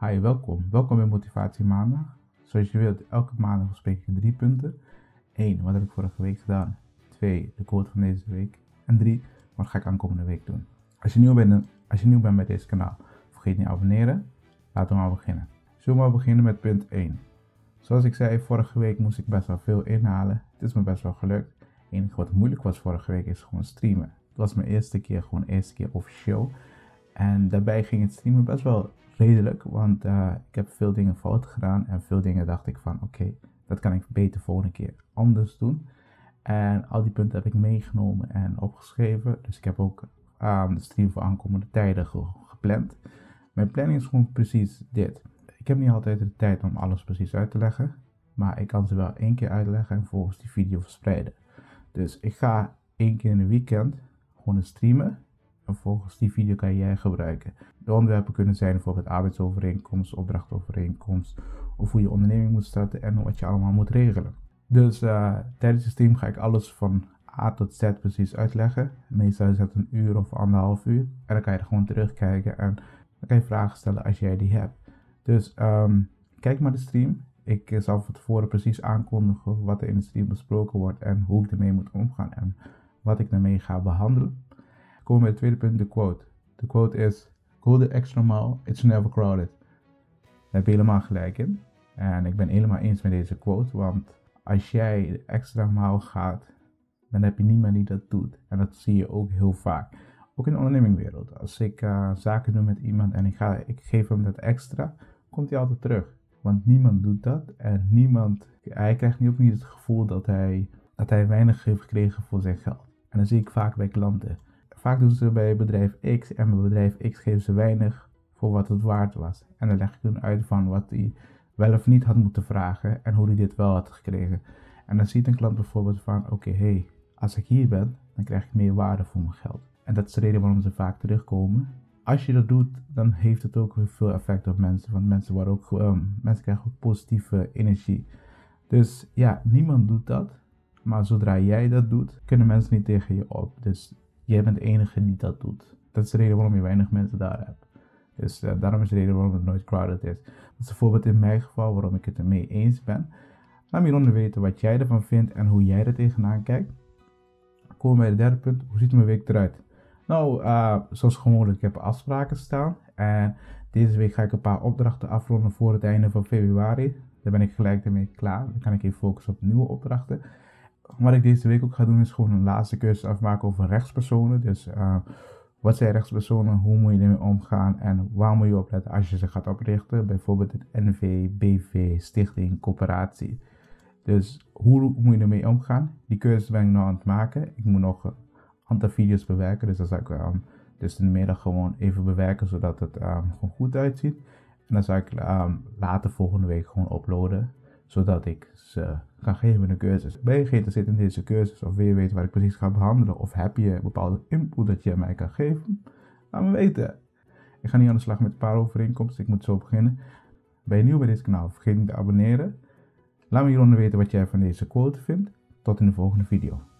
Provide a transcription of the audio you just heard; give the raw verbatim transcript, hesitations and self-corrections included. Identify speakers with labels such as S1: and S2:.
S1: Hi, welkom. Welkom bij Motivatie Maandag. Zoals je weet, elke maandag bespreek ik drie punten. één. Wat heb ik vorige week gedaan? twee. De quote van deze week. En drie. Wat ga ik aankomende week doen? Als je nieuw bent, als je nieuw bent bij deze kanaal, vergeet niet te abonneren. Laten we maar beginnen. Zullen we maar beginnen met punt één. Zoals ik zei, vorige week moest ik best wel veel inhalen. Het is me best wel gelukt. Het enige wat moeilijk was vorige week is gewoon streamen. Het was mijn eerste keer, gewoon eerste keer officieel. En daarbij ging het streamen best wel redelijk, want uh, ik heb veel dingen fout gedaan en veel dingen dacht ik van oké, okay, dat kan ik beter volgende keer anders doen. En al die punten heb ik meegenomen en opgeschreven, dus ik heb ook uh, de stream voor aankomende tijden ge gepland. Mijn planning is gewoon precies dit. Ik heb niet altijd de tijd om alles precies uit te leggen, maar ik kan ze wel één keer uitleggen en volgens die video verspreiden. Dus ik ga één keer in de weekend gewoon streamen. En volgens die video kan jij gebruiken. De onderwerpen kunnen zijn bijvoorbeeld arbeidsovereenkomst, opdrachtovereenkomst, of hoe je onderneming moet starten en wat je allemaal moet regelen. Dus uh, tijdens de stream ga ik alles van A tot Z precies uitleggen. Meestal is het een uur of anderhalf uur. En dan kan je er gewoon terugkijken en dan kan je vragen stellen als jij die hebt. Dus um, kijk maar de stream. Ik zal van tevoren precies aankondigen wat er in de stream besproken wordt en hoe ik ermee moet omgaan en wat ik daarmee ga behandelen. Komen we bij het tweede punt, de quote. De quote is, go the extra mile, it's never crowded. Daar heb je helemaal gelijk in. En ik ben helemaal eens met deze quote, want als jij de extra mile gaat, dan heb je niemand die dat doet. En dat zie je ook heel vaak. Ook in de ondernemingwereld. Als ik uh, zaken doe met iemand en ik, ga, ik geef hem dat extra, komt hij altijd terug. Want niemand doet dat en niemand, hij krijgt ook niet het gevoel dat hij, dat hij weinig heeft gekregen voor zijn geld. En dat zie ik vaak bij klanten. Vaak doen ze bij bedrijf X en bij bedrijf X geven ze weinig voor wat het waard was. En dan leg ik hun uit van wat hij wel of niet had moeten vragen en hoe hij dit wel had gekregen. En dan ziet een klant bijvoorbeeld van oké, okay, hey, als ik hier ben, dan krijg ik meer waarde voor mijn geld. En dat is de reden waarom ze vaak terugkomen. Als je dat doet, dan heeft het ook veel effect op mensen. Want mensen, worden ook, um, mensen krijgen ook positieve energie. Dus ja, niemand doet dat. Maar zodra jij dat doet, kunnen mensen niet tegen je op. Dus jij bent de enige die dat doet. Dat is de reden waarom je weinig mensen daar hebt. Dus uh, daarom is de reden waarom het nooit crowded is. Dat is bijvoorbeeld in mijn geval waarom ik het ermee eens ben. Laat me hieronder weten wat jij ervan vindt en hoe jij er tegenaan kijkt. Komen we bij het derde punt. Hoe ziet mijn week eruit? Nou, uh, zoals gewoonlijk, ik heb afspraken staan. En deze week ga ik een paar opdrachten afronden voor het einde van februari. Daar ben ik gelijk ermee klaar. Dan kan ik even focussen op nieuwe opdrachten. Wat ik deze week ook ga doen is gewoon een laatste cursus afmaken over rechtspersonen. Dus uh, wat zijn rechtspersonen, hoe moet je ermee omgaan en waar moet je opletten als je ze gaat oprichten. Bijvoorbeeld het N V, B V, stichting, coöperatie. Dus hoe moet je ermee omgaan? Die cursus ben ik nu aan het maken. Ik moet nog een aantal video's bewerken. Dus dat zal ik um, dus in de middag gewoon even bewerken zodat het um, gewoon goed uitziet. En dan zal ik um, later volgende week gewoon uploaden. Zodat ik ze kan geven in de cursus. Ben je geïnteresseerd in deze cursus of wil je weten wat ik precies ga behandelen? Of heb je bepaalde input dat je mij kan geven? Laat me weten. Ik ga nu aan de slag met een paar overeenkomsten. Ik moet zo beginnen. Ben je nieuw bij dit kanaal? Vergeet niet te abonneren. Laat me hieronder weten wat jij van deze quote vindt. Tot in de volgende video.